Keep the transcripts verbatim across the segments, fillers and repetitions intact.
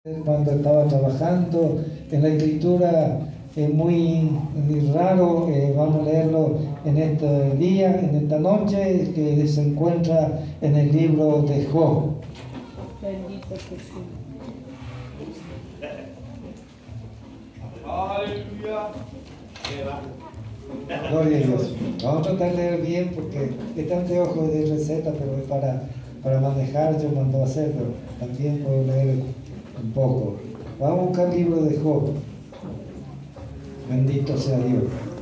Cuando estaba trabajando en la escritura, es muy, muy raro, eh, vamos a leerlo en este día, en esta noche, que se encuentra en el libro de Job. Bendito Jesús. Aleluya. Gloria a Dios. Vamos a tratar de leer bien porque este anteojo de receta, pero es para, para manejar, yo mando a hacerlo. También puedo leer un poco. Vamos a buscar el libro de Job. Bendito sea Dios.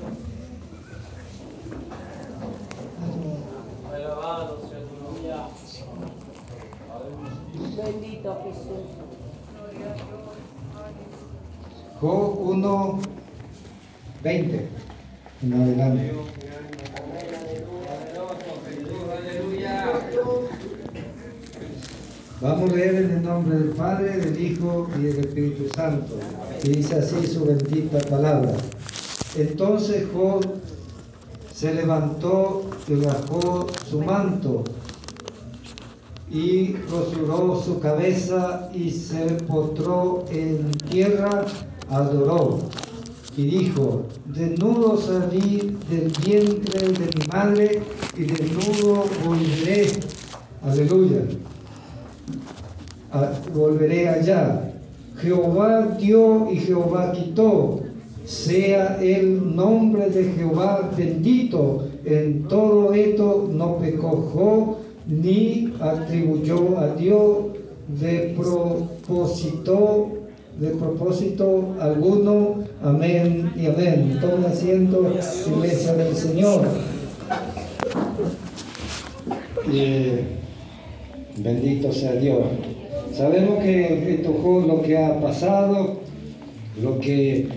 Alabado sea tu nombre. Bendito Jesús. Job uno, veinte. En adelante. Vamos a leer en el nombre del Padre, del Hijo y del Espíritu Santo. Y dice así su bendita palabra. Entonces Job se levantó y bajó su manto y rosuró su cabeza y se postró en tierra, adoró y dijo: desnudo salí del vientre de mi madre y desnudo volveré. Aleluya. A, volveré allá. Jehová dio y Jehová quitó. Sea el nombre de Jehová bendito. En todo esto no pecó Job, ni atribuyó a Dios de propósito, de propósito alguno. Amén y amén. Tomen asiento, iglesia del Señor. Eh, bendito sea Dios. Sabemos que esto fue lo que ha pasado, lo que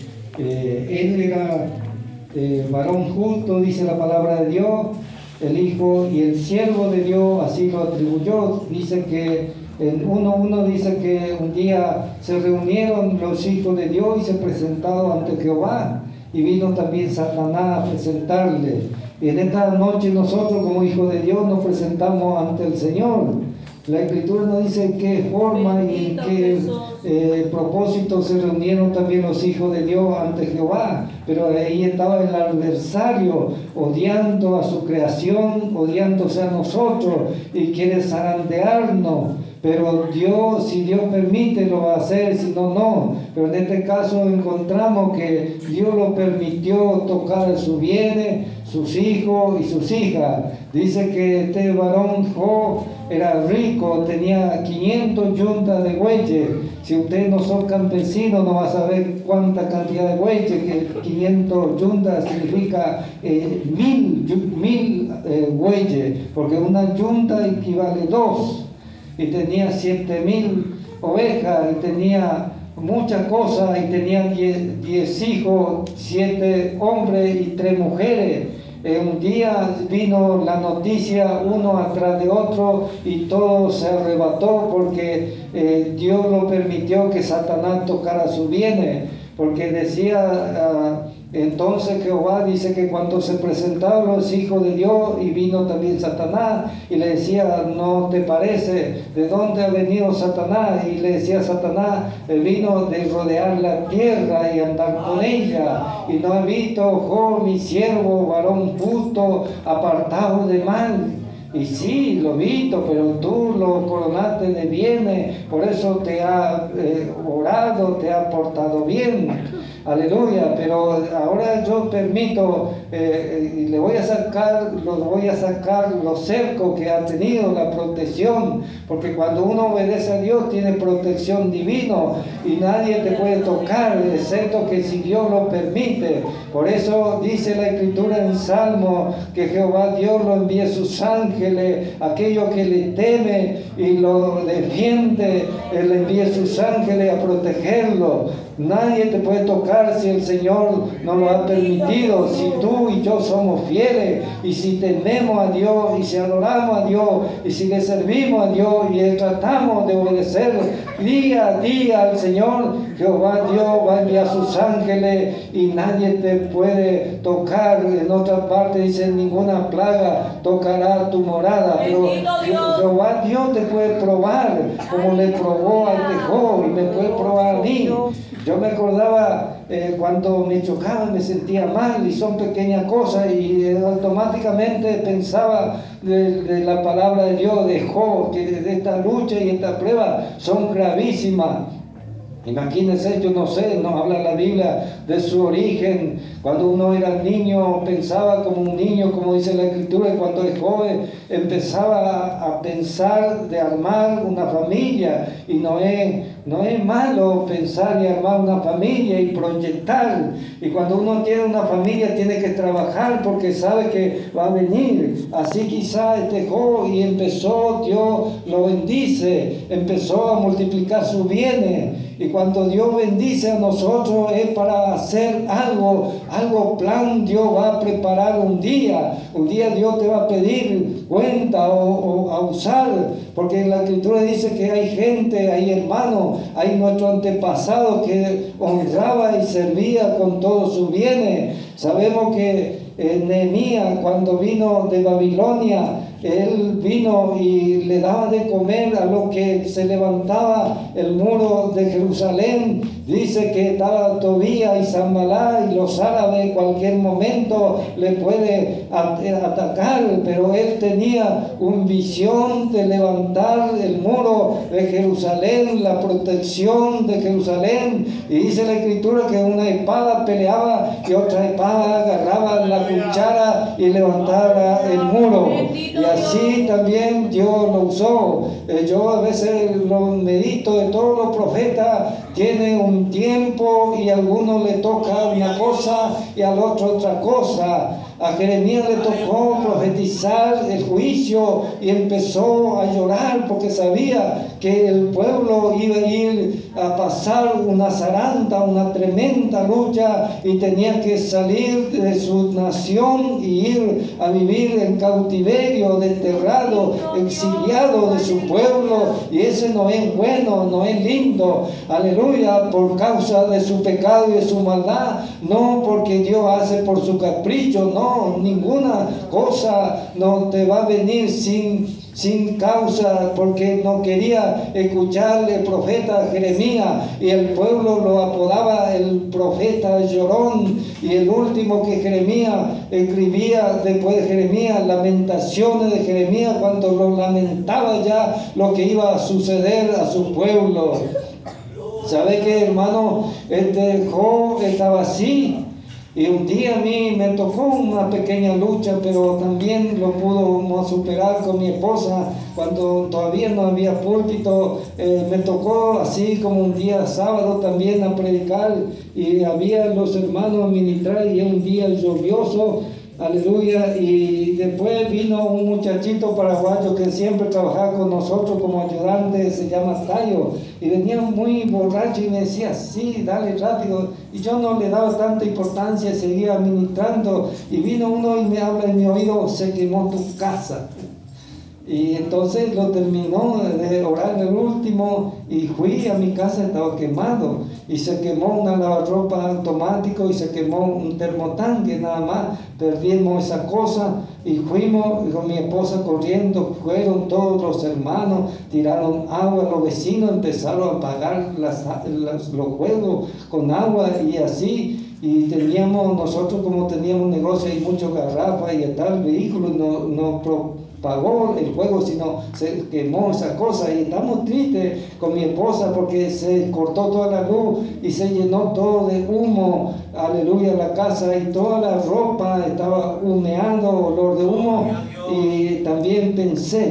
eh, él era eh, varón justo, dice la palabra de Dios, el hijo y el siervo de Dios, así lo atribuyó. Dice que en uno uno dice que un día se reunieron los hijos de Dios y se presentaron ante Jehová, y vino también Satanás a presentarle. Y en esta noche nosotros como hijos de Dios nos presentamos ante el Señor. La Escritura nos dice en qué forma y en qué eh, propósito se reunieron también los hijos de Dios ante Jehová. Pero ahí estaba el adversario odiando a su creación, odiándose a nosotros y quiere zarandearnos. Pero Dios, si Dios permite, lo va a hacer, si no, no. Pero en este caso encontramos que Dios lo permitió tocar sus bienes, sus hijos y sus hijas. Dice que este varón Job era rico, tenía quinientas yuntas de bueyes. Si usted no son campesino, no va a saber cuánta cantidad de bueyes, que quinientas yuntas significa eh, mil, mil eh, bueyes, porque una yunta equivale dos. Y tenía siete mil ovejas, y tenía muchas cosas, y tenía diez, diez hijos, siete hombres y tres mujeres. Eh, un día vino la noticia uno atrás de otro y todo se arrebató porque eh, Dios lo permitió que Satanás tocara sus bienes, porque decía... Uh, Entonces Jehová dice que cuando se presentaron los hijos de Dios y vino también Satanás y le decía: ¿no te parece de dónde ha venido Satanás? Y le decía Satanás: vino de rodear la tierra y andar con ella, y no he visto, Job, mi siervo, varón justo, apartado de mal. Y sí, lo he visto, pero tú lo coronaste de bienes, por eso te ha eh, orado, te ha portado bien. Aleluya. Pero ahora yo permito eh, y le voy a sacar, los voy a sacar los cercos que ha tenido, la protección, porque cuando uno obedece a Dios tiene protección divina y nadie te puede tocar, excepto que si Dios lo permite. Por eso dice la Escritura en Salmo que Jehová Dios lo envía sus ángeles, aquellos que le temen y lo defiende, Él envía sus ángeles a protegerlo. Nadie te puede tocar tocar si el Señor nos lo ha permitido, si tú y yo somos fieles, y si tememos a Dios, y si adoramos a Dios, y si le servimos a Dios, y tratamos de obedecer día a día al Señor, Jehová Dios va a enviar sus ángeles y nadie te puede tocar. En otra parte dice, ninguna plaga tocará tu morada, pero Jehová Dios te puede probar como le probó al Tejó y me puede probar a mí. Yo me acordaba eh, cuando me chocaban, me sentía mal, y son pequeñas cosas, y eh, automáticamente pensaba de, de la palabra de Dios, de Job, que de, de esta lucha y esta prueba son gravísimas. Imagínense, yo no sé, nos habla la Biblia de su origen. Cuando uno era niño, pensaba como un niño, como dice la Escritura, y cuando es joven, empezaba a pensar de armar una familia. Y no es, no es malo pensar y armar una familia y proyectar. Y cuando uno tiene una familia, tiene que trabajar porque sabe que va a venir. Así quizá este joven, y empezó, Dios lo bendice, empezó a multiplicar sus bienes. Y cuando Dios bendice a nosotros es para hacer algo, algo plan Dios va a preparar un día. Un día Dios te va a pedir cuenta o, o a usar, porque la Escritura dice que hay gente, hay hermanos, hay nuestro antepasado que honraba y servía con todos sus bienes. Sabemos que eh, Nehemías, cuando vino de Babilonia, él vino y le daba de comer a los que se levantaba el muro de Jerusalén. Dice que estaba Tobías y Sanballat y los árabes en cualquier momento le puede atacar, pero él tenía una visión de levantar el muro de Jerusalén, la protección de Jerusalén. Y dice la Escritura que una espada peleaba y otra espada agarraba la cuchara y levantaba el muro. Y así también Dios lo usó. Eh, yo a veces lo medito de todos los profetas, tienen un tiempo y a algunos le toca una cosa y al otro otra cosa. A Jeremías le tocó profetizar el juicio y empezó a llorar porque sabía que el pueblo iba a ir a pasar una zaranta, una tremenda lucha, y tenía que salir de su nación y ir a vivir en cautiverio, desterrado, exiliado de su pueblo. Y ese no es bueno, no es lindo. Aleluya, por causa de su pecado y de su maldad, no porque Dios hace por su capricho, no. Ninguna cosa no te va a venir sin, sin causa, porque no quería escuchar el profeta Jeremías, y el pueblo lo apodaba el profeta llorón. Y el último que Jeremías escribía después de Jeremías, lamentaciones de Jeremías, cuando lo lamentaba ya lo que iba a suceder a su pueblo. ¿Sabe qué, hermano? Este Job estaba así. Y un día a mí me tocó una pequeña lucha, pero también lo pudimos superar con mi esposa. Cuando todavía no había púlpito, eh, me tocó así como un día sábado también a predicar, y había los hermanos a ministrar, y un día lluvioso. Aleluya. Y después vino un muchachito paraguayo que siempre trabajaba con nosotros como ayudante, se llama Tayo, y venía muy borracho y me decía, sí, dale rápido. Y yo no le daba tanta importancia, seguía ministrando, y vino uno y me habla en mi oído, se quemó tu casa. Y entonces lo terminó de orar el último, y fui a mi casa, estaba quemado, y se quemó una lavarropa automático y se quemó un termotanque, nada más. Perdimos esa cosa y fuimos con mi esposa corriendo, fueron todos los hermanos, tiraron agua, los vecinos empezaron a apagar las, las, los juegos con agua y así. Y teníamos, nosotros como teníamos negocio y muchos garrafas y tal, vehículos, no, no propagó el fuego, sino se quemó esa cosa. Y estamos tristes con mi esposa porque se cortó toda la luz y se llenó todo de humo, aleluya, la casa, y toda la ropa estaba humeando, olor de humo. Y también pensé,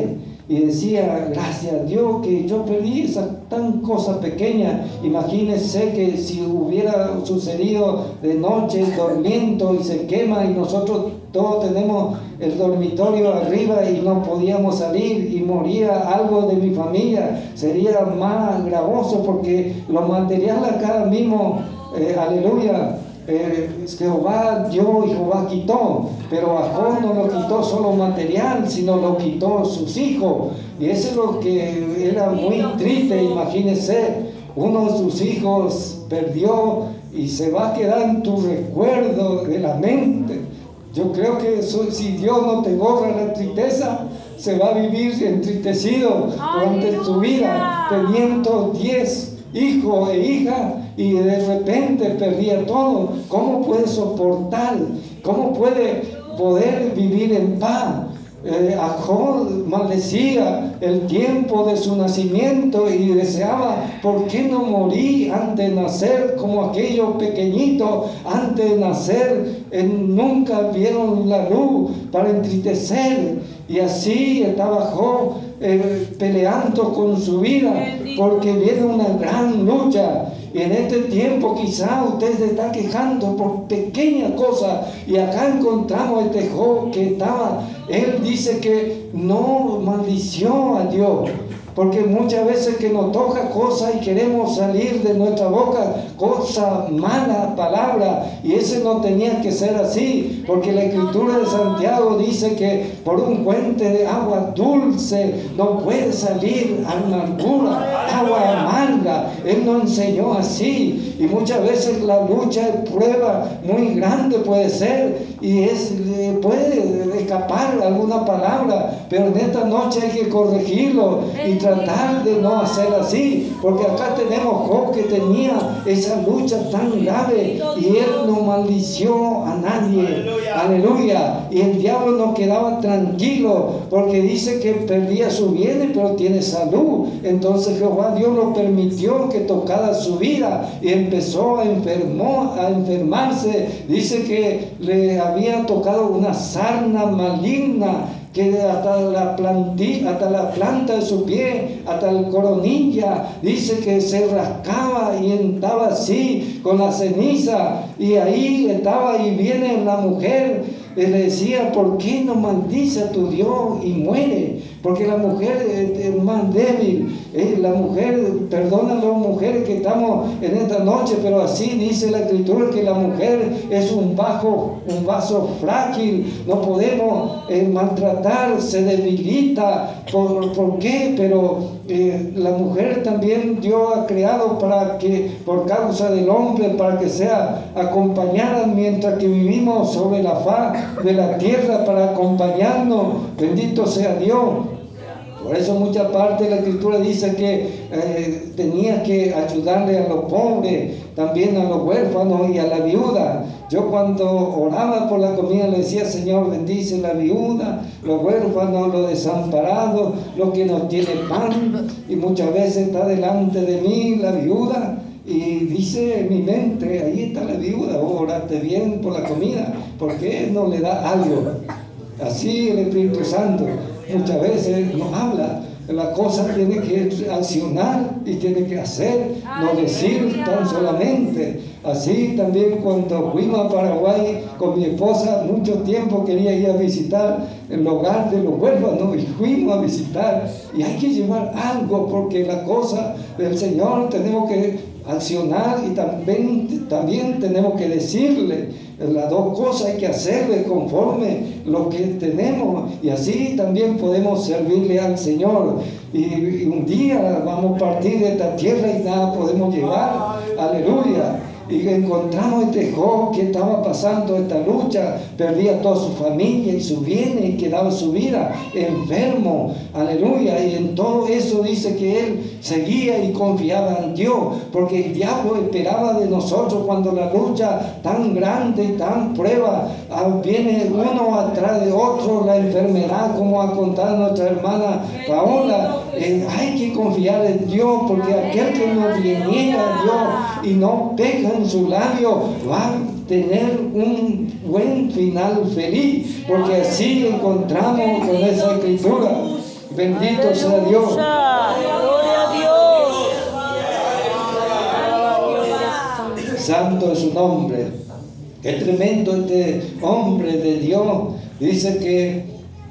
y decía, gracias a Dios que yo perdí esa tan cosa pequeña. Imagínense que si hubiera sucedido de noche el dormiento y se quema y nosotros todos tenemos el dormitorio arriba y no podíamos salir y moría algo de mi familia, sería más gravoso, porque lo material acá mismo, eh, aleluya, Eh, Jehová dio y Jehová quitó, pero a Job no lo quitó solo material, sino lo quitó sus hijos, y eso es lo que era muy triste. Imagínense, uno de sus hijos perdió y se va a quedar en tu recuerdo de la mente. Yo creo que eso, si Dios no te borra la tristeza, se va a vivir entristecido durante su vida, teniendo diez hijos e hijas, y de repente perdía todo. ¿Cómo puede soportar? ¿Cómo puede poder vivir en paz? Eh, a Job maldecía el tiempo de su nacimiento y deseaba, ¿por qué no morí antes de nacer? Como aquellos pequeñitos antes de nacer eh, nunca vieron la luz para entristecer. Y así estaba Job eh, peleando con su vida, porque viene una gran lucha. Y en este tiempo quizá usted se está quejando por pequeñas cosas, y acá encontramos este Job que estaba, él dice que no maldició a Dios, porque muchas veces que nos toca cosas y queremos salir de nuestra boca cosas malas, palabras, y ese no tenía que ser así, porque la Escritura de Santiago dice que por un fuente de agua dulce no puede salir amargura, agua amarga. Él nos enseñó así, y muchas veces la lucha es prueba muy grande, puede ser, y es, puede escapar alguna palabra, pero en esta noche hay que corregirlo y tratar de no hacer así, porque acá tenemos Job que tenía esa lucha tan grave y él no maldició a nadie. Aleluya. Y el diablo no quedaba tranquilo, porque dice que perdía su bienes pero tiene salud. Entonces Jehová Dios lo permitió que tocara su vida y empezó a, enfermó, a enfermarse. Dice que le había tocado una sarna maligna, que hasta la, planti, hasta la planta de su pie, hasta el coronilla, dice que se rascaba y estaba así con la ceniza, y ahí estaba, y viene la mujer y le decía, ¿por qué no maldice a tu Dios y muere? Porque la mujer es más débil. Eh, la mujer, perdona a las mujeres que estamos en esta noche, pero así dice la Escritura, que la mujer es un, bajo, un vaso frágil, no podemos eh, maltratar, se debilita. ¿Por, por qué? Pero eh, la mujer también Dios ha creado para que, por causa del hombre, para que sea acompañada mientras que vivimos sobre la faz de la tierra, para acompañarnos. Bendito sea Dios. Por eso mucha parte de la Escritura dice que eh, tenía que ayudarle a los pobres, también a los huérfanos y a la viuda. Yo cuando oraba por la comida le decía, Señor, bendice la viuda, los huérfanos, los desamparados, los que no tienen pan. Y muchas veces está delante de mí la viuda, y dice en mi mente, ahí está la viuda, oh, oraste bien por la comida, ¿por qué no le da algo? Así el Espíritu Santo muchas veces nos habla. La cosa tiene que accionar y tiene que hacer, no decir tan solamente. Así también cuando fuimos a Paraguay con mi esposa, mucho tiempo quería ir a visitar el hogar de los huérfanos, y fuimos a visitar, y hay que llevar algo, porque la cosa del Señor tenemos que accionar, y también, también tenemos que decirle. Las dos cosas hay que hacerle conforme lo que tenemos, y así también podemos servirle al Señor. Y, y un día vamos a partir de esta tierra y nada podemos llevar. Aleluya. Y encontramos este Job que estaba pasando esta lucha, perdía toda su familia y sus bienes, y quedaba su vida enfermo. Aleluya. Y en todo eso dice que él seguía y confiaba en Dios, porque el diablo esperaba de nosotros, cuando la lucha tan grande y tan prueba, viene uno atrás de otro, la enfermedad, como ha contado nuestra hermana Paola. Eh, hay que confiar en Dios, porque aquel que nos reniega a Dios y no peca en su labio va a tener un buen final feliz, porque así encontramos con esa Escritura. Bendito sea Dios. Gloria a Dios. Santo es su nombre. Qué tremendo este hombre de Dios. Dice que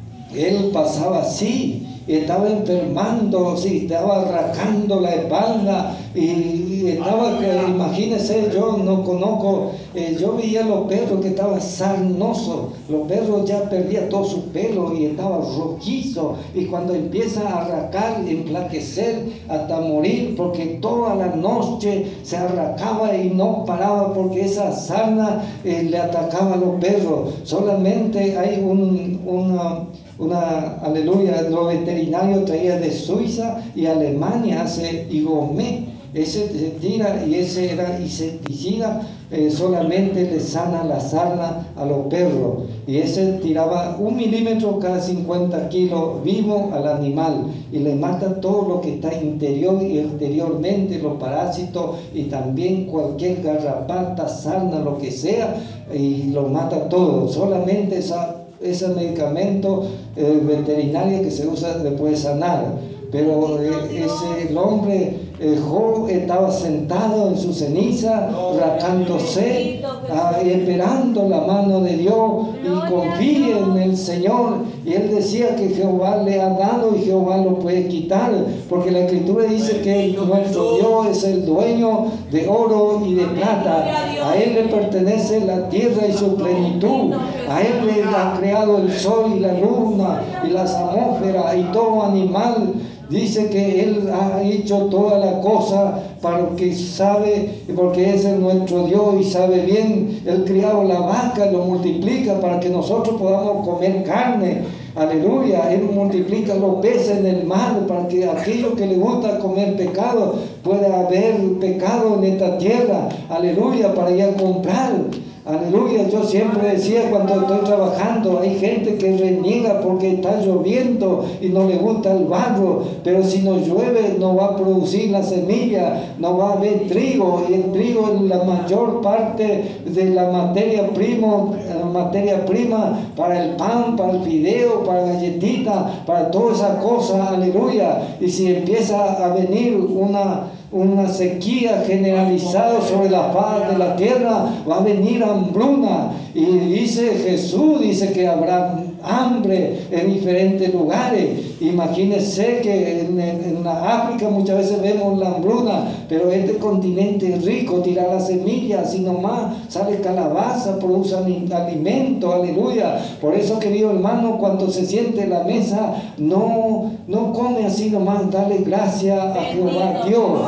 él pasaba así. Estaba enfermando, sí, estaba arrancando la espalda y, y estaba, que, imagínense, yo no conozco, eh, yo veía los perros que estaban sarnosos, los perros ya perdían todo su pelo y estaba rojizo, y cuando empieza a arrancar, enflaquecer hasta morir, porque toda la noche se arrancaba y no paraba porque esa sarna eh, le atacaba a los perros. Solamente hay un, una... Una, aleluya, los veterinarios traían de Suiza y Alemania, hace Igomé, ese se tira y ese era insecticida, eh, solamente le sana la sarna a los perros, y ese tiraba un milímetro cada cincuenta kilos vivo al animal y le mata todo lo que está interior y exteriormente, los parásitos y también cualquier garrapata, sarna, lo que sea, y lo mata todo. Solamente esa ese medicamento eh, veterinario que se usa le puede sanar. Pero eh, ese el hombre eh, Job estaba sentado en su ceniza, rascándose, ah, esperando la mano de Dios, y confía en el Señor. Y él decía que Jehová le ha dado y Jehová lo puede quitar, porque la Escritura dice que nuestro Dios es el dueño de oro y de plata. A él le pertenece la tierra y su plenitud. A él le ha creado el sol y la luna y las atmósferas y todo animal. Dice que Él ha hecho toda la cosa porque sabe, porque ese es nuestro Dios y sabe bien. Él criado la vaca, lo multiplica para que nosotros podamos comer carne. Aleluya. Él multiplica los peces en el mar para que aquellos que les gusta comer pecado pueda haber pecado en esta tierra. Aleluya. Para ir a comprar. Aleluya, yo siempre decía cuando estoy trabajando, hay gente que reniega porque está lloviendo y no le gusta el barro, pero si no llueve no va a producir la semilla, no va a haber trigo, y el trigo es la mayor parte de la materia prima, la materia prima para el pan, para el fideo, para la galletita, para todas esas cosas, aleluya. Y si empieza a venir una una sequía generalizada sobre la faz de la tierra, va a venir hambruna, y dice Jesús, dice que habrá hambre en diferentes lugares. Imagínense que en, en, en la África muchas veces vemos la hambruna, pero este continente es rico, tira las semillas y nomás sale calabaza, produce alimento, aleluya. Por eso, querido hermano, cuando se siente en la mesa, no, no come así nomás, dale gracias a Jehová Dios,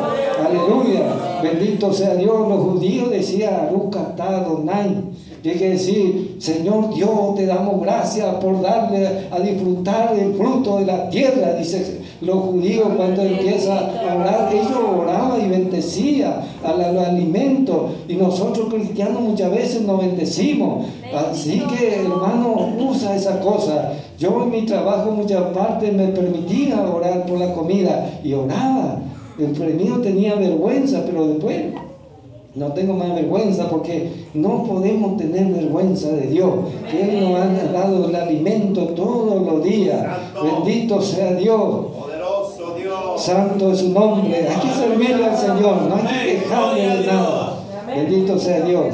aleluya, bendito sea Dios. Los judíos decían, Arucatá Donai, que quiere decir, Señor Dios, te damos gracias por darle a disfrutar el fruto de la tierra. Dice los judíos cuando empiezan a orar, ellos oraban y bendecían al alimento, y nosotros cristianos muchas veces nos bendecimos. Así que, hermano, usa esa cosa. Yo en mi trabajo muchas partes me permitía orar por la comida y oraba. El premio tenía vergüenza, pero después no tengo más vergüenza, porque no podemos tener vergüenza de Dios, que Él nos ha dado el alimento todos los días. Bendito sea Dios. Poderoso Dios. Santo es su nombre. Hay que servirle al Señor, no hay que quejarle de nada. Bendito sea Dios.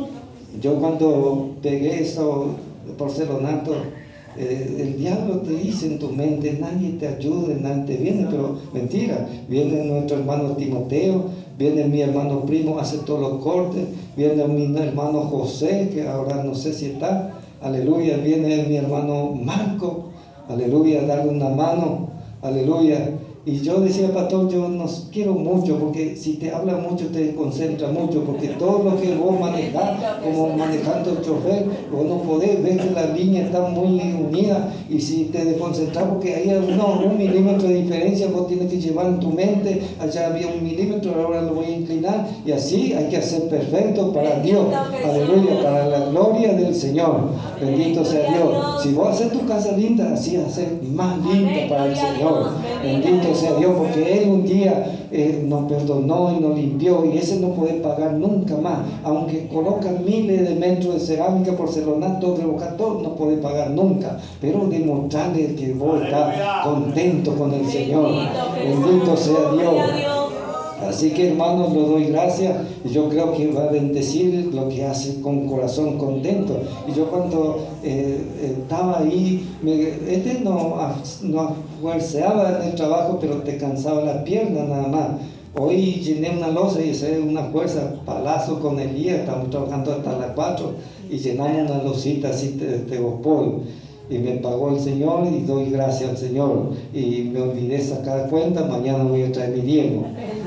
Yo cuando pegué esto porcelanato, Eh, el diablo te dice en tu mente, nadie te ayuda, nadie te viene, pero mentira. Viene nuestro hermano Timoteo, viene mi hermano primo, hace todos los cortes, viene mi hermano José, que ahora no sé si está, aleluya, viene mi hermano Marco, aleluya, darle una mano, aleluya. Y yo decía, pastor, yo nos quiero mucho, porque si te habla mucho te concentra mucho, porque todo lo que vos manejás, como manejando el chofer, vos no podés ver que la línea está muy unida, y si te desconcentras, porque hay uno, un milímetro de diferencia, vos tienes que llevar en tu mente, allá había un milímetro, ahora lo voy a inclinar, y así hay que hacer perfecto para Dios, aleluya, para la gloria del Señor. Bendito sea Dios. Si vos haces tu casa linda, así hacer más linda para el Señor. Bendito sea Dios, porque Él un día eh, nos perdonó y nos limpió, y ese no puede pagar nunca más. Aunque colocan miles de metros de cerámica, porcelanato, revocator, no puede pagar nunca. Pero demostrarle que vos estás contento con el Señor. Bendito sea Dios. Así que, hermanos, le doy gracias, y yo creo que va a bendecir lo que hace con corazón contento. Y yo cuando eh, estaba ahí, me, este no, no fuerceaba en el trabajo, pero te cansaba las piernas nada más. Hoy llené una losa y hice una fuerza, palazo con el día, estamos trabajando hasta las cuatro y llenamos una losita así de, de gopol. Y me pagó el Señor y doy gracias al Señor. Y me olvidé sacar cuenta, mañana voy a traer mi diezmo.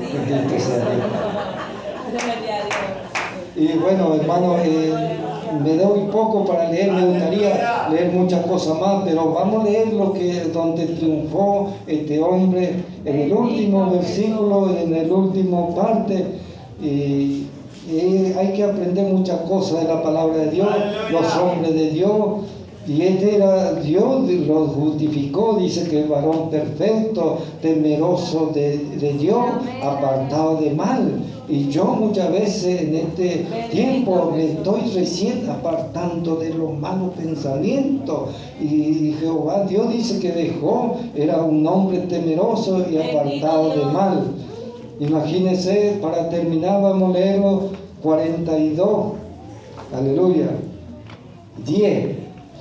Y bueno, hermano, eh, me doy poco para leer, me gustaría leer muchas cosas más, pero vamos a leer lo que, donde triunfó este hombre en el último versículo, en el último parte. Y, y hay que aprender muchas cosas de la palabra de Dios, los hombres de Dios. Y este era Dios, lo justificó, dice que el varón perfecto, temeroso de, de Dios, apartado de mal. Y yo muchas veces en este tiempo me estoy recién apartando de los malos pensamientos. Y Jehová, Dios dice que dejó, era un hombre temeroso y apartado de mal. Imagínense, para terminar vamos a leerlo cuarenta y dos, aleluya, diez.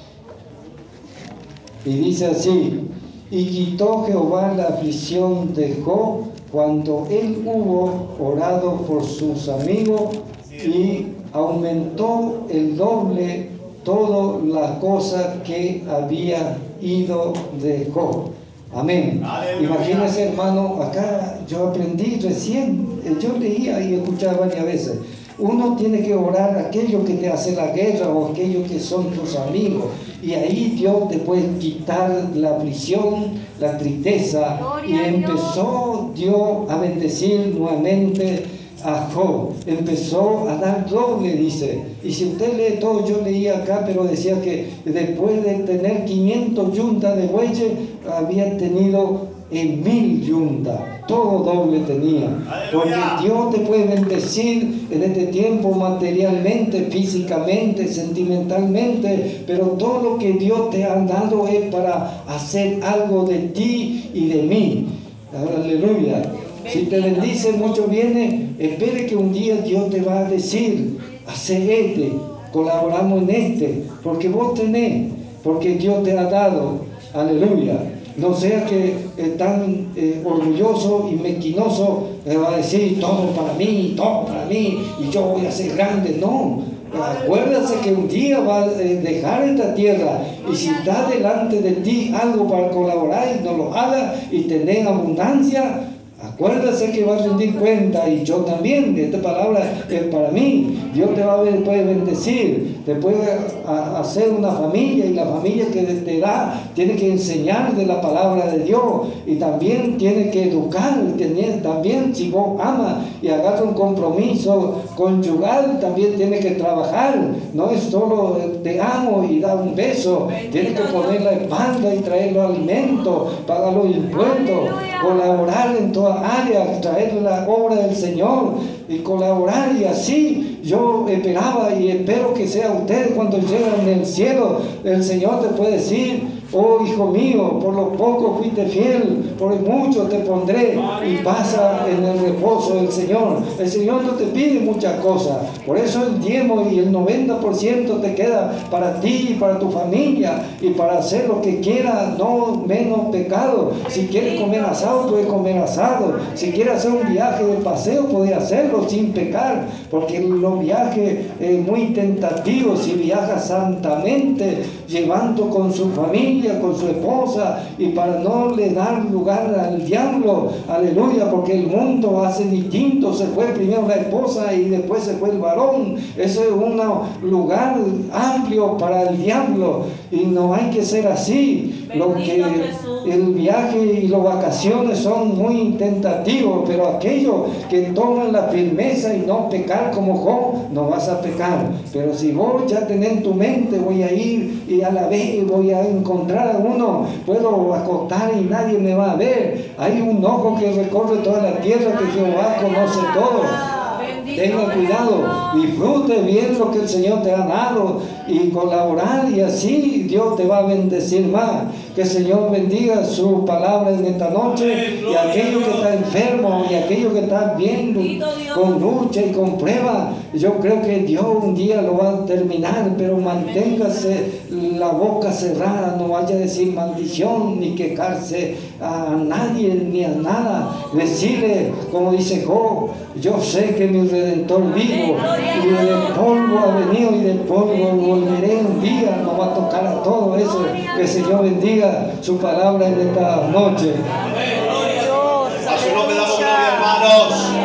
Y dice así: y quitó Jehová la aflicción de Job cuando él hubo orado por sus amigos, y aumentó el doble todas las cosas que había ido de Job. Amén. Aleluya. Imagínense, hermano, acá yo aprendí recién, yo leía y escuchaba varias veces. Uno tiene que orar a aquellos que te hacen la guerra o aquellos que son tus amigos. Y ahí Dios te puede quitar la aflicción, la tristeza. Y empezó Dios a bendecir nuevamente a Job. Empezó a dar doble, dice. Y si usted lee todo, yo leía acá, pero decía que después de tener quinientas yuntas de bueyes, había tenido en mil yuntas. Todo doble tenía. Porque Dios te puede bendecir en este tiempo materialmente, físicamente, sentimentalmente, pero todo lo que Dios te ha dado es para hacer algo de ti y de mí. Aleluya. Si te bendice mucho viene, espere que un día Dios te va a decir: hace este, colaboramos en este, porque vos tenés, porque Dios te ha dado. Aleluya. No sea que es tan eh, orgulloso y mezquinoso, le va a decir todo para mí, todo para mí, y yo voy a ser grande. No, acuérdate que un día va a dejar esta tierra, y si está delante de ti algo para colaborar y no lo haga y tener abundancia, acuérdate que vas a rendir cuenta. Y yo también, esta palabra es para mí. Dios te va a puede bendecir, te puede a, hacer una familia, y la familia que te da tiene que enseñar de la palabra de Dios, y también tiene que educar. También, si vos amas y agarras un compromiso conyugal, también tiene que trabajar. No es solo te amo y dar un beso, tiene que poner la espalda y traer los alimentos, pagar los impuestos, colaborar en todas áreas, traer la obra del Señor y colaborar. Y así yo esperaba y espero que sea usted, cuando lleguen en el cielo, el Señor te puede decir: oh hijo mío, por lo poco fuiste fiel, por mucho te pondré, y pasa en el reposo del Señor. El Señor no te pide muchas cosas, por eso el diezmo y el noventa por ciento te queda para ti y para tu familia, y para hacer lo que quieras, no menos pecado. Si quieres comer asado, puedes comer asado. Si quieres hacer un viaje de paseo, puedes hacerlo sin pecar, porque los viajes eh, muy tentativos, si viajas santamente, llevando con su familia, con su esposa, y para no le dar lugar al diablo. Aleluya, porque el mundo hace distinto. Se fue primero la esposa y después se fue el varón. Ese es un lugar amplio para el diablo, y no hay que ser así. lo que el viaje y las vacaciones son muy tentativos, pero aquellos que toman la firmeza y no pecar como Job, no vas a pecar. Pero si vos ya tenés en tu mente, voy a ir y a la vez voy a encontrar a uno, puedo acostar y nadie me va a ver. Hay un ojo que recorre toda la tierra, que Jehová conoce todo. Tenga cuidado, disfrute bien lo que el Señor te ha dado y colaborar, y así Dios te va a bendecir más. Que el Señor bendiga su palabra en esta noche, y aquello que está enfermo y aquello que está viendo con lucha y con prueba, yo creo que Dios un día lo va a terminar, pero manténgase la boca cerrada, no vaya a decir maldición ni quejarse a nadie ni a nada. Decirle, como dice Job, yo sé que mi Redentor vivo y de polvo ha venido y de polvo volveré un día. Nos va a tocar a todo eso. Que el Señor bendiga su palabra en esta noche. A su nombre damos gloria, hermanos.